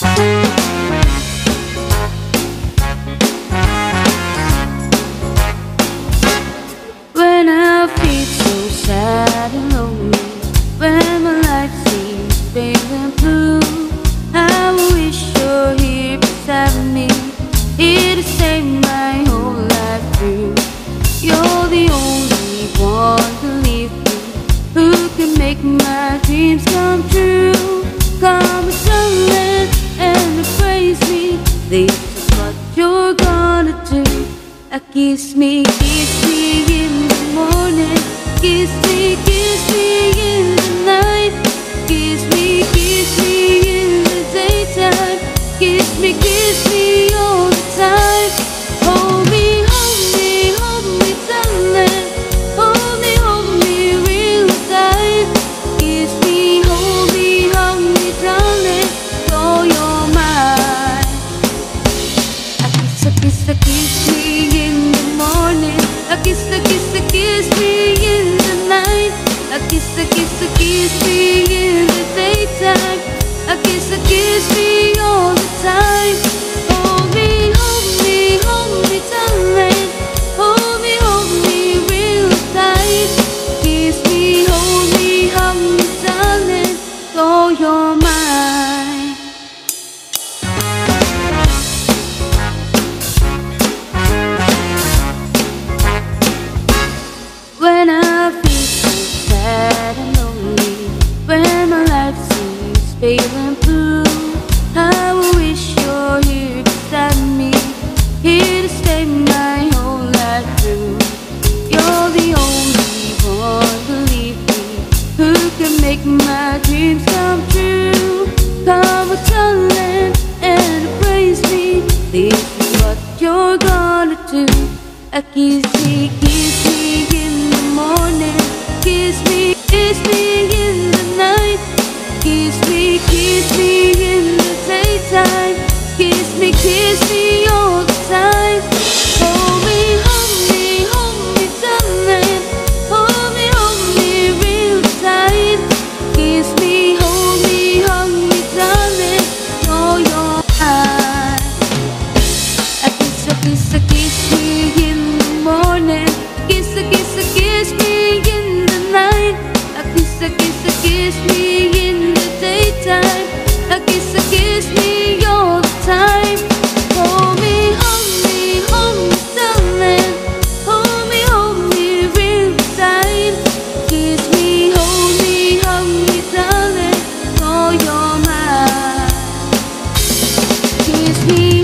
When I feel so sad and lonely, when my life seems pale and blue, I wish you're here beside me, here to save my whole life through. You're the only one to leave me, who can make my dreams come true. Come and sunlight and embrace me, this is what you're gonna do. Kiss me in the morning, kiss me in the night, kiss me in the daytime, kiss me all the time. Hold me, darling, hold me real tight. Kiss me, hold me, darling, so you're mine. Kiss me in the morning, kiss me in the night, kiss me in the daytime, kiss me all the time. Hold me, darling, hold me real tight. Kiss me, hold me, darling, so you're mine. When I feel so sad and lonely, when my life seems pale and blue, I wish you're here beside me, here to stay my whole life through. You're the only one to leave me, who can make my dreams come true. Come on, darling, and embrace me, this is what you're gonna do. Kiss me in the morning, kiss me in the night, kiss me in the daytime, kiss me all the time. Hold me, darling, hold me real tight. Kiss me, hold me, darling, so you're mine. Kiss me in the morning, kiss me in the night, kiss me in the daytime, kiss me all the time. Hold me, darling, hold me real tight. Kiss me, hold me, darling, so you're mine. Kiss me.